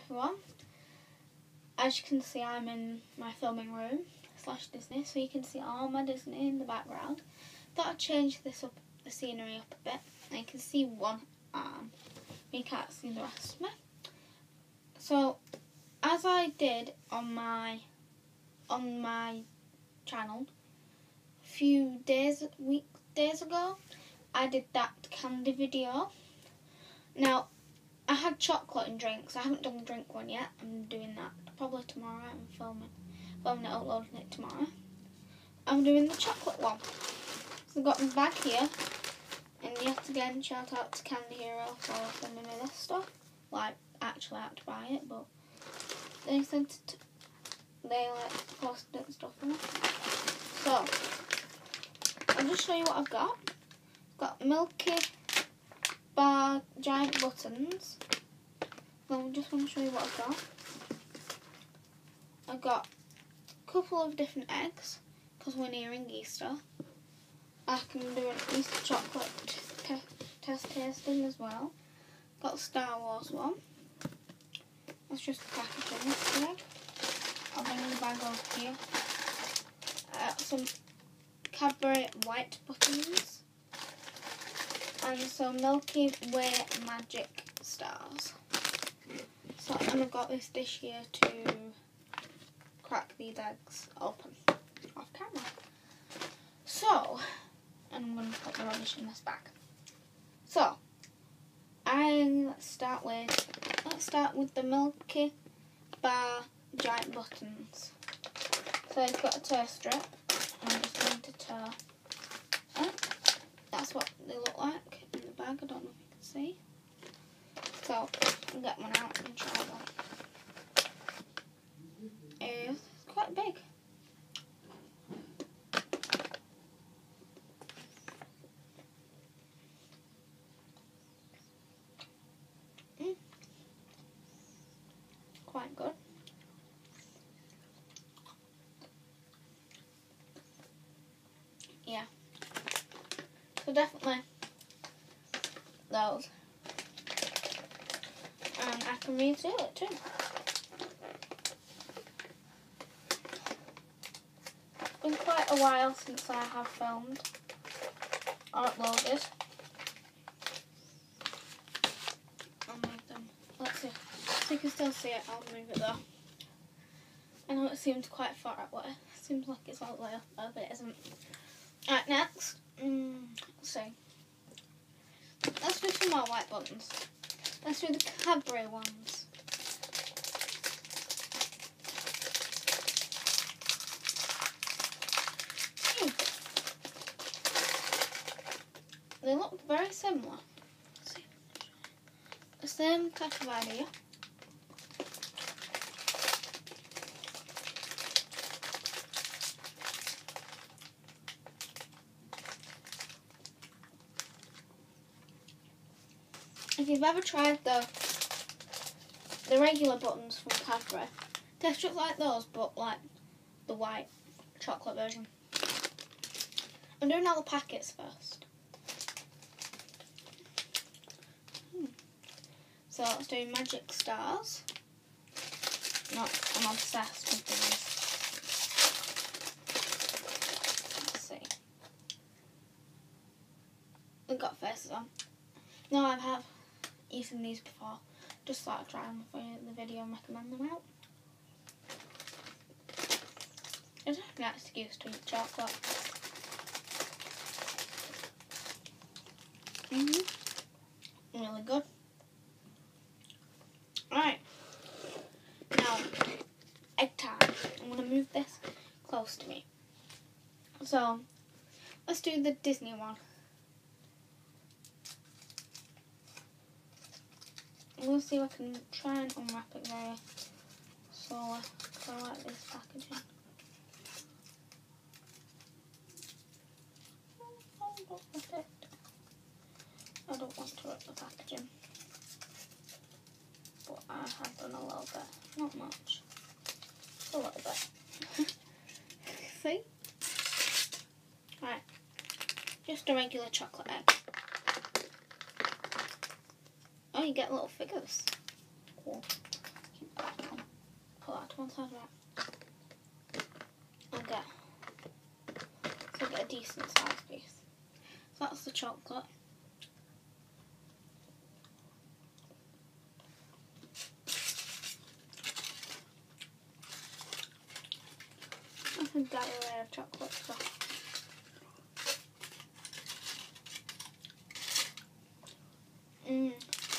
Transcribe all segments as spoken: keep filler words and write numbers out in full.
everyone. As you can see, I'm in my filming room slash Disney, so you can see all my Disney in the background. Thought I'd change this up, the scenery up a bit. And you can see one arm. You can't see the rest of me. So, as I did on my on my channel a few days, week days ago, I did that candy video. Now, I had chocolate and drinks. I haven't done the drink one yet. I'm doing that probably tomorrow. I'm filming, filming it, uploading it tomorrow. I'm doing the chocolate one. So I've got my bag here, and yet again, shout out to Candy Hero for sending me this stuff. Like, actually, I had to buy it, but they sent it. They like posted it and stuff on it. So I'll just show you what I've got. I've got Milky Bar giant buttons. So I just want to show you what I've got. I've got a couple of different eggs because we're nearing Easter. I can do an Easter chocolate te test tasting as well. Got the Star Wars one. That's just the packaging this way. I'll bring the bag over here. Uh, some Cadbury white buttons. And some Milky Way magic stars. So, and I've got this dish here to crack these eggs open off camera. So, and I'm going to put the rubbish in this bag. So, I let's start with let's start with the Milky Bar giant buttons. So I've got a tear strip. I'm just going to tear it. That's what they look like in the bag. I don't know if you can see. So I'll get one out and try one. It's quite big. Mm. Quite good. Yeah. So definitely those. And I can reseal it too. It's been quite a while since I have filmed or uploaded. I'll move them. Let's see. So you can still see it. I'll move it though. I know it seems quite far away. It seems like it's all the way up there, but it isn't. Alright, next. Mm, let's see. Let's do some more white buttons. Let's do the Cadbury ones. Hmm. They look very similar. Let's see. The same type of idea. If you've ever tried the the regular buttons from Cadbury, they just like those, but like the white chocolate version. I'm doing all the packets first. Hmm. So let's do magic stars. No, I'm obsessed with these. Let's see. We've got faces on. No, I have eaten these before. Just thought I'd try them for the video and recommend them out. It's a nice excuse to eat chocolate. Mm-hmm. Really good. Alright. Now, egg time. I'm going to move this close to me. So, let's do the Disney one. We'll see if I can try and unwrap it very slowly, because I like this packaging. Oh, don't rip it. I don't want to rip the packaging, but I have done a little bit, not much, a little bit. See? Right, just a regular chocolate egg. Oh, you get little figures. Cool. one side right. I'll get, so I'll get a decent sized piece. So that's the chocolate. I can get a layer of chocolate so. Mmm.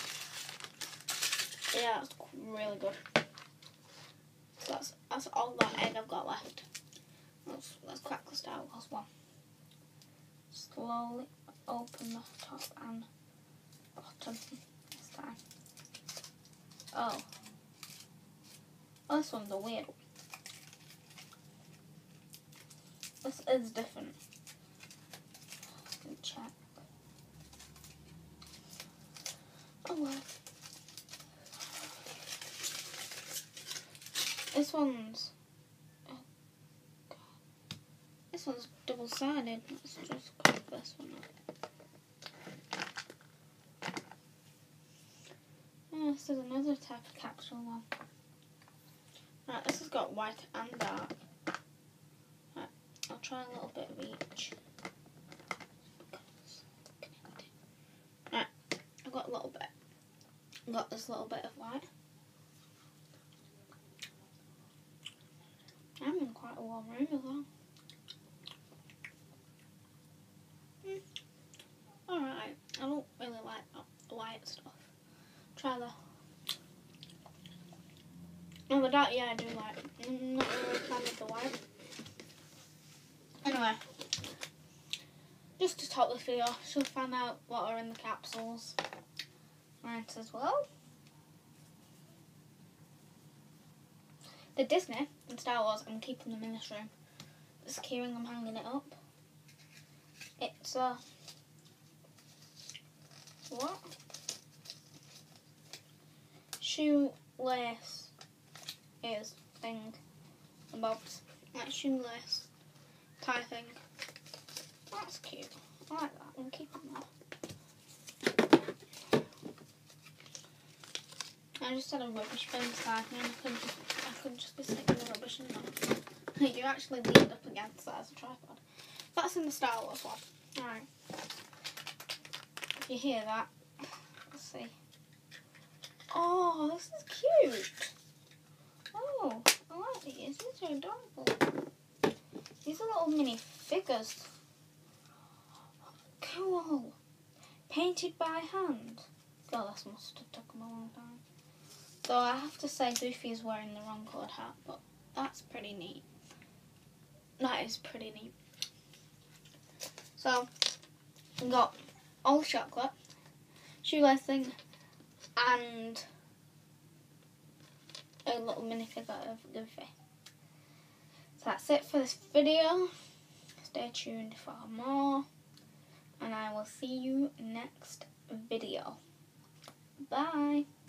Yeah, that's really good. So that's that's all that egg I've got left. Let's let's crack the Star Wars one. Slowly open the top and bottom this time. Oh. Oh, this one's a weird one. This is different. Let's check. Oh well. This one's oh god. This one's double sided. Let's just cut this one up. Oh, this is another type of capsule one. Right, this has got white and dark. Right, I'll try a little bit of each. Right, I've got a little bit. I've got this little bit of white. I'm in quite a warm room as well. Mm. Alright, I don't really like the white stuff. Try the... Oh, the dark, yeah, I do like it. I'm not really a fan of the white. Anyway, just to top this video, she'll find out what are in the capsules. Right, as well. The Disney and Star Wars, I'm keeping them in this room. This keyring, I'm hanging it up. It's a... what? Shoelace is thing. And bobs. Like shoelace tie thing. That's cute. I like that. I'm keeping that. I just had a rubbish bin inside me and I could just, I could just be sticking the rubbish in there. You actually leaned up against that as a tripod. That's in the Star Wars one. Alright. If you hear that, let's see. Oh, this is cute. Oh, I like these. These are adorable. These are little mini figures. Cool. Painted by hand. God, this must have taken a long time. So I have to say Goofy is wearing the wrong coloured hat, but that's pretty neat. That is pretty neat. So, we've got all the chocolate, shoelace thing, and a little minifigure of Goofy. So that's it for this video. Stay tuned for more, and I will see you next video. Bye.